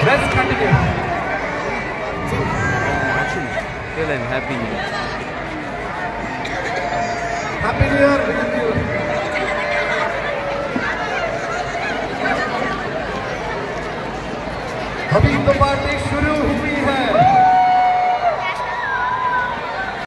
Let's continue. Happy New Year. Happy New Year. Thank you. अभी तो party शुरू हुई है।